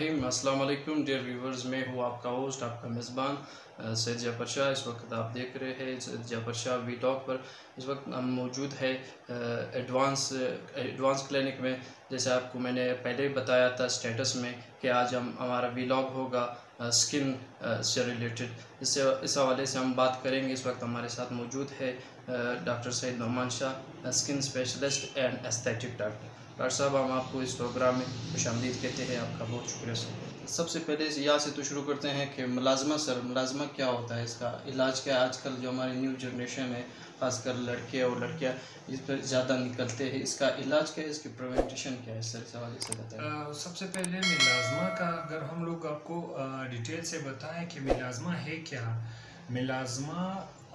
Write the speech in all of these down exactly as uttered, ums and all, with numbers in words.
रहीम। अस्सलाम वालेकुम dear viewers, मैं हूँ आपका होस्ट, आपका मेज़बान सैयद जाफर शाह। इस वक्त आप देख रहे हैं सैयद जाफर शाह वी टॉक पर। इस वक्त हम मौजूद है एडवांस एडवांस क्लिनिक में। जैसे आपको मैंने पहले ही बताया था स्टेटस में कि आज हम हमारा वीलॉग होगा स्किन से रिलेटेड। इससे इस हवाले से हम बात करेंगे। इस वक्त हमारे साथ मौजूद है doctor Syed Noman Shah, skin specialist and aesthetic doctor. Doctor साहब, हम आपको इस प्रोग्राम में खुशामदीद कहते हैं। आपका बहुत शुक्रिया सर। सबसे पहले यहाँ से तो शुरू करते हैं कि मुलाजमा सर मुलाजमा क्या होता है, इसका इलाज क्या है? आजकल जो हमारी न्यू जनरेशन है, खासकर लड़के और लड़कियाँ इस पर ज़्यादा निकलते हैं, इसका इलाज क्या है, इसकी प्रिवेंटेशन क्या है सर? इस हवाले से बताएं। सबसे पहले मिलाजमा का अगर हम लोग आपको डिटेल से बताएं कि मिलाजमा है क्या। मिलाजमा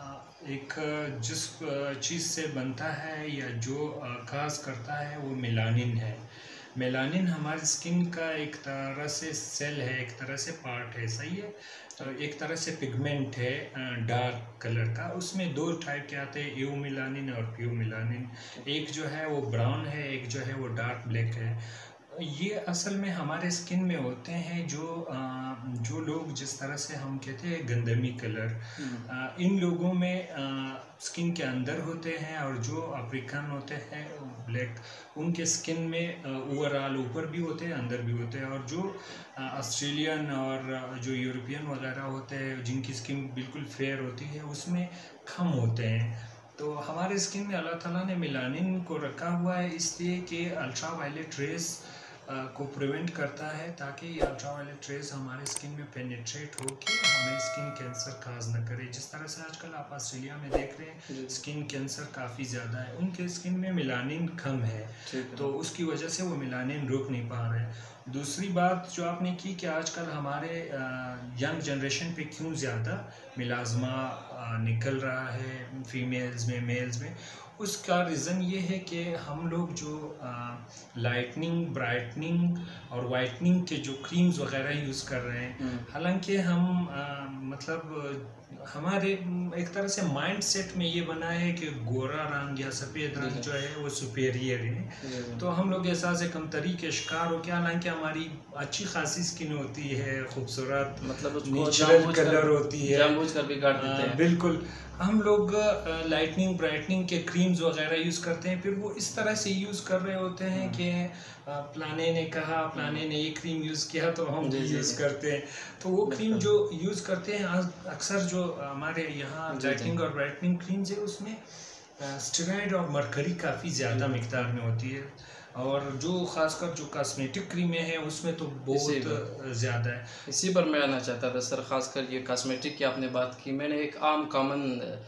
एक जिस चीज़ से बनता है या जो काज करता है वो मेलानिन है। मेलानिन हमारी स्किन का एक तरह से सेल है, एक तरह से पार्ट है, सही है। तो एक तरह से पिगमेंट है डार्क कलर का। उसमें दो टाइप के आते हैं, यू मेलानिन और प्यू मेलानिन। एक जो है वो ब्राउन है, एक जो है वो डार्क ब्लैक है। ये असल में हमारे स्किन में होते हैं जो आ, जो लोग जिस तरह से हम कहते हैं गंदमी कलर, आ, इन लोगों में आ, स्किन के अंदर होते हैं, और जो अफ्रीकन होते हैं ब्लैक, उनके स्किन में ओवरऑल ऊपर भी होते हैं अंदर भी होते हैं। और जो ऑस्ट्रेलियन और जो यूरोपियन वगैरह होते हैं जिनकी स्किन बिल्कुल फेयर होती है उसमें कम होते हैं। तो हमारे स्किन में अल्लाह ताला ने मेलानिन को रखा हुआ है इसलिए कि अल्ट्रा वायलेट रेस को प्रिवेंट करता है, ताकि ये अल्ट्रा वायलेट रेस हमारे स्किन में पेनिट्रेट हो के हमें स्किन कैंसर काज न करे। जिस तरह से आजकल आप ऑस्ट्रेलिया में देख रहे हैं स्किन कैंसर काफ़ी ज़्यादा है, उनके स्किन में मेलानिन कम है, तो उसकी वजह से वो मेलानिन रोक नहीं पा रहे हैं। दूसरी बात जो आपने की कि आजकल हमारे यंग जनरेशन पे क्यों ज़्यादा मिलाजमा निकल रहा है फीमेल्स में मेल्स में, उसका रीज़न ये है कि हम लोग जो लाइटनिंग ब्राइटनिंग और वाइटनिंग के जो क्रीम्स वगैरह यूज़ कर रहे हैं, हालांकि हम आ, मतलब हमारे एक तरह से माइंड सेट में ये बना है कि गोरा रंग या सफ़ेद रंग जो है वो सुपेरियर है, तो हम लोग एहसास कमतरी के शिकार हो के, हालांकि हमारी अच्छी खासी स्किन होती है, खूबसूरत मतलब नेचुरल कलर होती है, जानबूझकर बिगाड़ देते हैं। बिल्कुल, हम लोग लाइटनिंग ब्राइटनिंग के क्रीम्स वगैरह यूज़ करते हैं, फिर वो इस तरह से यूज़ कर रहे होते हैं कि प्लाने ने कहा, प्लाने ने ये क्रीम यूज़ किया तो हम भी यूज़ करते हैं। तो वो क्रीम जो यूज़ करते हैं अक्सर जो हमारे यहाँ लाइटनिंग और ब्राइटनिंग क्रीम्स है उसमें स्टेरॉइड और मरकरी काफ़ी ज़्यादा मिकदार में होती है, और जो खासकर जो कॉस्मेटिक क्रीमें हैं उसमें तो बहुत ज़्यादा है। इसी पर मैं आना चाहता था सर, खासकर ये कॉस्मेटिक की आपने बात की। मैंने एक आम कॉमन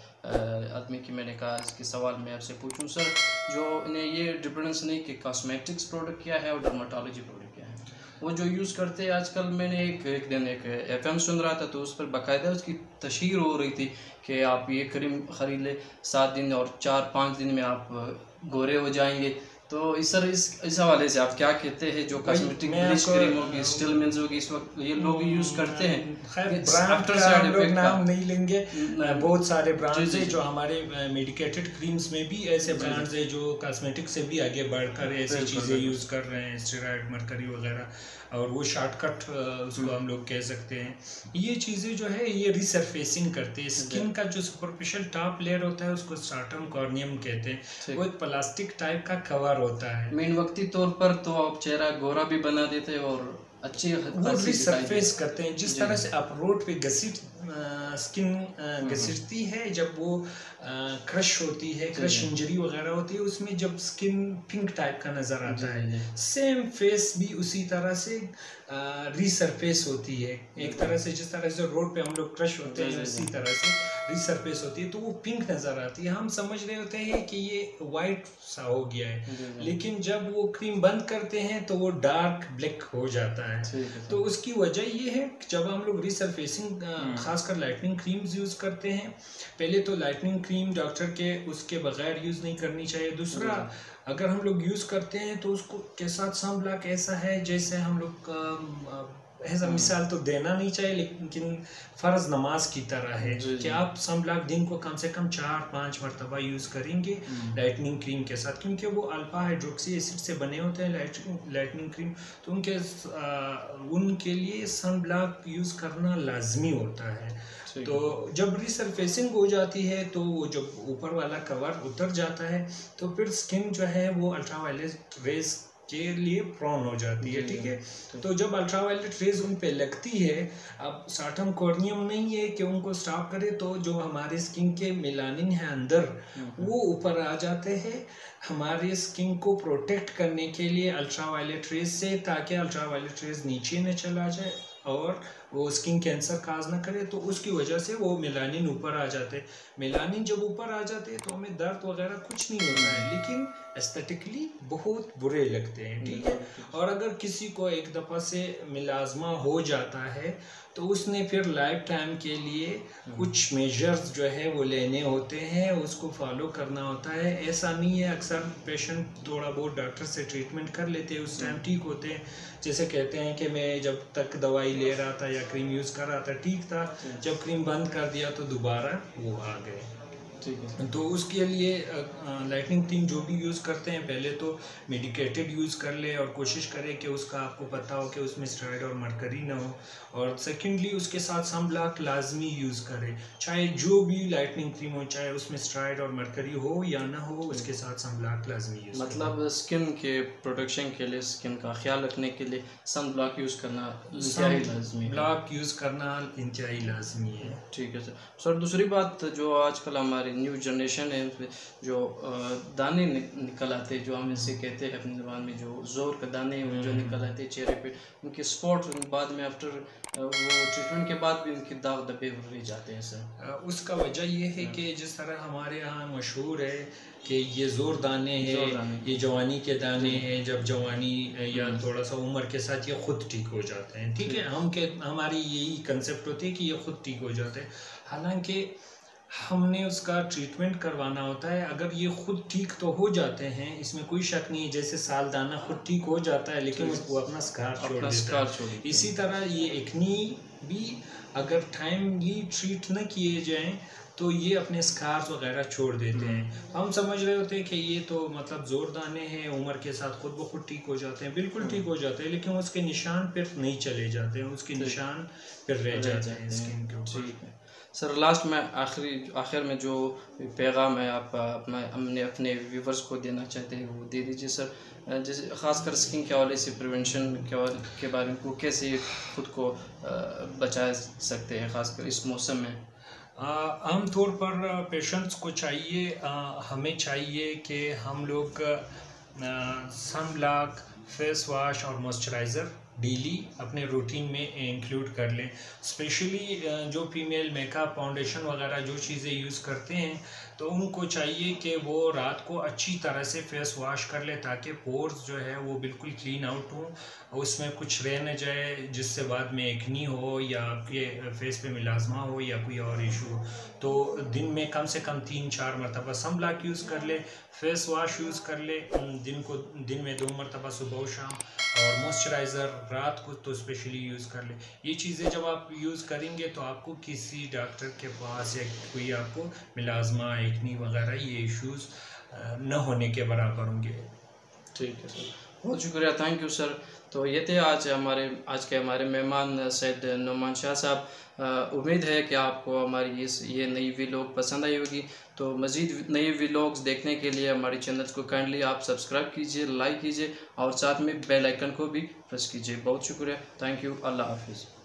आदमी की मैंने कहा इसके सवाल मैं आपसे पूछूं सर, जो इन्हें ये डिफरेंस नहीं कि कॉस्मेटिक्स प्रोडक्ट क्या है और डर्माटोलॉजी प्रोडक्ट क्या है, वो जो यूज़ करते हैं आजकल। मैंने एक एक दिन एक एफ एम सुन रहा था तो उस पर बाकायदा उसकी तशहीर हो रही थी कि आप ये क्रीम ख़रीद ले, सात दिन और चार पाँच दिन में आप गोरे हो जाएंगे। तो इस सर इस इस हवाले से आप क्या कहते हैं? जो कॉस्मेटिक ब्लीच क्रीम होगी, स्टिल मिल्स होगी, इस वक्त ये लोग यूज़ करते हैं। खैर ब्रांड का हम लोग नाम नहीं लेंगे, बहुत सारे ब्रांड्स हैं जो हमारे मेडिकेटेड क्रीम्स में भी ऐसे ब्रांड्स हैं जो कॉस्मेटिक से भी आगे बढ़कर ऐसी चीज़ें यूज़ कर रहे हैं, स्टेरॉइड मरकरी वगैरह, और वो शॉर्टकट उसको हम लोग कह सकते हैं। ये चीज़ें जो है ये रिसरफेसिंग करती है स्किन का, जो सुपरफिशियल टॉप लेयर होता है उसको स्ट्राटम कॉर्नियम कहते हैं, वो एक प्लास्टिक टाइप का कवर होता है। मेन वक्ती तौर पर तो आप चेहरा गोरा भी बना देते हैं और अच्छी रिसरफेस करते हैं। जिस तरह से आप रोड पे घसीट स्किन घसीटती है, जब वो क्रश होती है, क्रश इंजरी वगैरह होती है, उसमें जब स्किन पिंक टाइप का नज़र आता है, सेम फेस भी उसी तरह से रीसरफेस होती है। एक तरह से जिस तरह से रोड पे हम लोग क्रश होते हैं उसी तरह से रीसरफेस होती है, तो वो पिंक नज़र आती है। हम समझ रहे होते हैं कि ये वाइट सा हो गया है, लेकिन जब वो क्रीम बंद करते हैं तो वो डार्क ब्लैक हो जाता है। तो उसकी वजह ये है कि जब हम लोग रीसरफेसिंग खासकर लाइटनिंग क्रीम्स यूज़ करते हैं, पहले तो लाइटनिंग क्रीम डॉक्टर के उसके बगैर यूज़ नहीं करनी चाहिए। दूसरा अगर हम लोग यूज़ करते हैं तो उसको के साथ सन ब्लॉक ऐसा है जैसे हम लोग ऐसा मिसाल तो देना नहीं चाहिए, लेकिन फ़र्ज नमाज की तरह है कि आप सन ब्लॉक दिन को कम से कम चार पाँच मरतबा यूज़ करेंगे लाइटनिंग क्रीम के साथ, क्योंकि वो अल्फा हाइड्रोक्सी एसिड से बने होते हैं लाइट लाइटनिंग क्रीम। तो उनके आ, उनके लिए सन ब्लॉक यूज़ करना लाजमी होता है। तो जब रिसरफेसिंग हो जाती है तो वो जब ऊपर वाला कवर उतर जाता है तो फिर स्किन जो है वो अल्ट्रावायलेट रेज के लिए प्रोन हो जाती है। ठीक है, तो जब अल्ट्रावायलेट रेज उन पे लगती है, अब साटम कॉर्नियम नहीं है कि उनको स्टॉप करे, तो जो हमारे स्किन के मेलानिन है अंदर वो ऊपर आ जाते हैं हमारे स्किन को प्रोटेक्ट करने के लिए अल्ट्रावायलेट रेज से, ताकि अल्ट्रावायलेट रेज नीचे न चला जाए और वो स्किन कैंसर काज ना करे। तो उसकी वजह से वो मेलानिन ऊपर आ जाते। मेलानिन जब ऊपर आ जाते हैं तो हमें दर्द वगैरह कुछ नहीं होता है, लेकिन एस्थेटिकली बहुत बुरे लगते हैं। ठीक है, और अगर किसी को एक दफ़ा से मिलाजमा हो जाता है तो उसने फिर लाइफ टाइम के लिए कुछ मेजर्स जो है वो लेने होते हैं, उसको फॉलो करना होता है। ऐसा नहीं है, अक्सर पेशेंट थोड़ा बहुत डॉक्टर से ट्रीटमेंट कर लेते हैं, उस टाइम ठीक होते हैं। जैसे कहते हैं कि मैं जब तक दवाई ले रहा था या क्रीम यूज़ कर रहा था ठीक था, जब क्रीम बंद कर दिया तो दोबारा वो आ गए। ठीक है, तो उसके लिए लाइटनिंग क्रीम जो भी यूज़ करते हैं पहले तो मेडिकेटेड यूज़ कर ले और कोशिश करें कि उसका आपको पता हो कि उसमें स्टेरॉइड और मरकरी ना हो, और सेकेंडली उसके साथ सन ब्लॉक लाजमी यूज़ करें। चाहे जो भी लाइटनिंग क्रीम हो, चाहे उसमें स्टेरॉइड और मरकरी हो या ना हो, उसके साथ सन ब्लॉक लाजमी यूज़। मतलब स्किन के प्रोटेक्शन के लिए, स्किन का ख्याल रखने के लिए सन ब्लॉक यूज़ करना इंतहाई लाजमी है। ब्लॉक यूज़ करना इंतहाई लाजमी है। ठीक है सर। सर दूसरी बात, जो आजकल हमारी न्यू जनरेशन है, जो दाने निकल आते हैं, जो हम इसे कहते हैं अपनी ज़बान में जो जोर के दाने जो निकल आते हैं चेहरे पे, उनके स्पॉट बाद में आफ्टर वो ट्रीटमेंट के बाद भी उनके दाग धब्बे रह जाते हैं सर। उसका वजह ये है कि जिस तरह हमारे यहाँ मशहूर है कि ये जोर दाने हैं, ये जवानी के दाने हैं, जब जवानी या थोड़ा सा उम्र के साथ ये खुद ठीक हो जाते हैं। ठीक है, हम के हमारी यही कंसेप्ट होती है कि ये खुद ठीक हो जाते हैं, हालांकि हमने उसका ट्रीटमेंट करवाना होता है। अगर ये खुद ठीक तो हो जाते हैं, इसमें कोई शक नहीं है, जैसे साल दाना खुद ठीक हो जाता है लेकिन वो अपना स्कार छोड़ देता है, इसी तरह ये एक्नी भी अगर टाइमली ट्रीट न किए जाएं तो ये अपने स्कार्स वगैरह छोड़ देते हैं। हम समझ रहे होते हैं कि ये तो मतलब जोर दाने हैं, उम्र के साथ खुद ब खुद ठीक हो जाते हैं, बिल्कुल ठीक हो जाते हैं, लेकिन उसके निशान फिर नहीं चले जाते हैं, उसके निशान फिर रह जाते हैं स्किन के ऊपर। सर लास्ट में आखिरी आखिर में जो पैगाम है आप अपना हमने अपने व्यूवर्स को देना चाहते हैं वो दे दीजिए सर। जैसे ख़ासकर स्किन के हवाले से प्रिवेंशन के के बारे में, को कैसे खुद को बचा सकते हैं ख़ासकर इस मौसम में। आमतौर पर पेशेंट्स को चाहिए, आ, हमें चाहिए कि हम लोग सन ब्लॉक, फेस वॉश और मॉइस्चराइज़र डेली अपने रूटीन में इंक्लूड कर लें। स्पेशली जो फीमेल मेकअप, फाउंडेशन वगैरह जो चीज़ें यूज़ करते हैं तो उनको चाहिए कि वो रात को अच्छी तरह से फेस वॉश कर ले, ताकि पोर्स जो है वो बिल्कुल क्लीन आउट हो, उसमें कुछ रह न जाए जिससे बाद में एक्नी हो या आपके फेस पे मिलाजमा हो या कोई और इशू हो। तो दिन में कम से कम तीन चार मरतबा सन ब्लॉक यूज़ कर ले, फेस वॉश यूज़ कर ले दिन को दिन में दो मरतबा सुबह और शाम, और मॉइस्चराइज़र रात को तो स्पेशली यूज़ कर ले। ये चीज़ें जब आप यूज़ करेंगे तो आपको किसी डॉक्टर के पास या कोई आपको मिलाजमा, एक्नी वगैरह ये इश्यूज़ न होने के बराबर होंगे। ठीक है सर, बहुत शुक्रिया, थैंक यू सर। तो ये थे आज हमारे आज के हमारे मेहमान सैयद नुमान शाह साहब। उम्मीद है कि आपको हमारी इस ये नई व्लॉग पसंद आई होगी। तो मज़ीद नई व्लॉग्स देखने के लिए हमारे चैनल को काइंडली आप सब्सक्राइब कीजिए, लाइक कीजिए और साथ में बेल आइकन को भी प्रेस कीजिए। बहुत शुक्रिया, थैंक यू, अल्लाह हाफिज़।